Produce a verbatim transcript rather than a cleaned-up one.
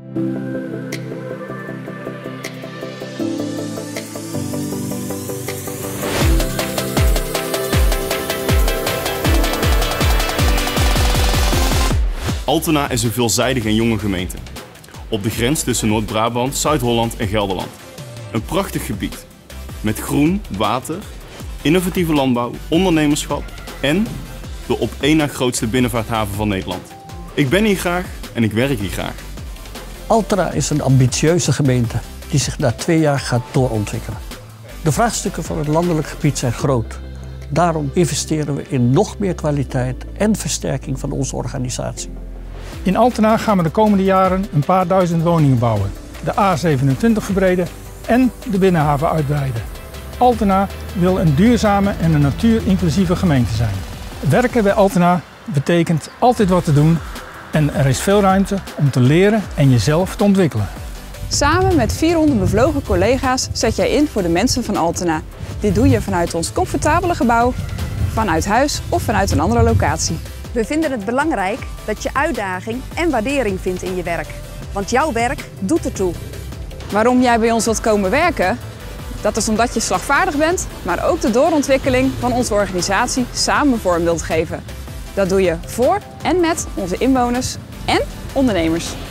Altena is een veelzijdige en jonge gemeente. Op de grens tussen Noord-Brabant, Zuid-Holland en Gelderland. Een prachtig gebied. Met groen, water, innovatieve landbouw, ondernemerschap en de op één na grootste binnenvaarthaven van Nederland. Ik ben hier graag en ik werk hier graag. Altena is een ambitieuze gemeente die zich na twee jaar gaat doorontwikkelen. De vraagstukken van het landelijk gebied zijn groot. Daarom investeren we in nog meer kwaliteit en versterking van onze organisatie. In Altena gaan we de komende jaren een paar duizend woningen bouwen, de A zevenentwintig verbreden en de binnenhaven uitbreiden. Altena wil een duurzame en een natuurinclusieve gemeente zijn. Werken bij Altena betekent altijd wat te doen en er is veel ruimte om te leren en jezelf te ontwikkelen. Samen met vierhonderd bevlogen collega's zet jij in voor de mensen van Altena. Dit doe je vanuit ons comfortabele gebouw, vanuit huis of vanuit een andere locatie. We vinden het belangrijk dat je uitdaging en waardering vindt in je werk. Want jouw werk doet ertoe. Waarom jij bij ons wilt komen werken? Dat is omdat je slagvaardig bent, maar ook de doorontwikkeling van onze organisatie samen vorm wilt geven. Dat doe je voor en met onze inwoners en ondernemers.